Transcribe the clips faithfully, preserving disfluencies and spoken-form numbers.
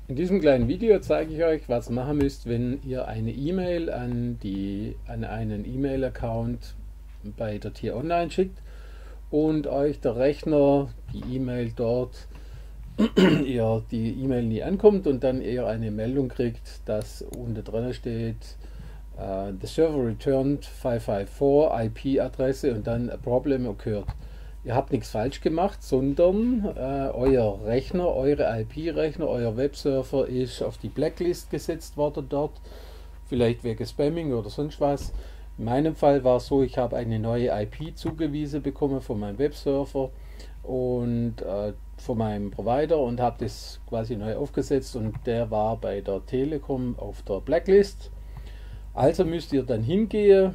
In diesem kleinen Video zeige ich euch, was ihr machen müsst, wenn ihr eine E-Mail an, die, an einen E-Mail-Account bei der T-Online schickt und euch der Rechner die E-Mail dort, ihr die E-Mail nie ankommt und dann ihr eine Meldung kriegt, dass unten drin steht, uh, the server returned five five four I P-Adresse und dann a problem occurred. Ihr habt nichts falsch gemacht, sondern äh, euer Rechner, eure I P-Rechner, euer Webserver ist auf die Blacklist gesetzt worden dort, vielleicht wegen Spamming oder sonst was. In meinem Fall war es so, ich habe eine neue I P zugewiesen bekommen von meinem Webserver und äh, von meinem Provider und habe das quasi neu aufgesetzt und der war bei der Telekom auf der Blacklist. Also müsst ihr dann hingehen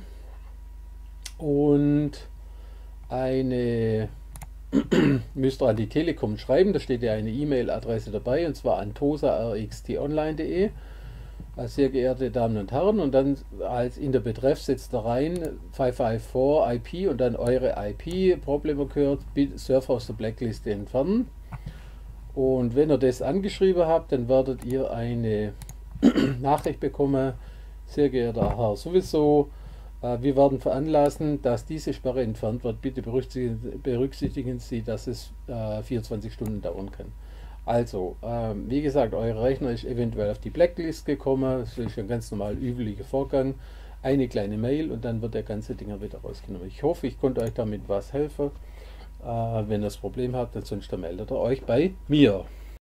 und eine müsst ihr an die Telekom schreiben, da steht ja eine E-Mail-Adresse dabei und zwar an tosa punkt r x t online punkt de. Sehr geehrte Damen und Herren, und dann als in der Betreff setzt ihr rein five five four I P und dann eure I P, Problem occurred, Surfer aus der Blackliste entfernen. Und wenn ihr das angeschrieben habt, dann werdet ihr eine Nachricht bekommen, sehr geehrter Herr sowieso, wir werden veranlassen, dass diese Sperre entfernt wird. Bitte berücksichtigen, berücksichtigen Sie, dass es äh, vierundzwanzig Stunden dauern kann. Also, ähm, wie gesagt, euer Rechner ist eventuell auf die Blacklist gekommen. Das ist ein ganz normal üblicher Vorgang. Eine kleine Mail und dann wird der ganze Dinger wieder rausgenommen. Ich hoffe, ich konnte euch damit was helfen. Äh, wenn ihr das Problem habt, ansonsten meldet ihr euch bei mir.